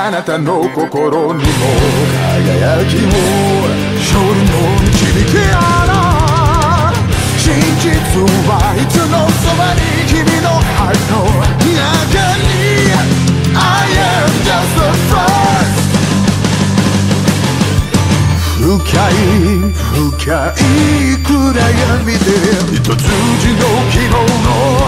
あなたの心にも輝きを夜の導きあら真実はいつもそばに君の愛の中に I am just a first 深い暗闇で一筋の希望の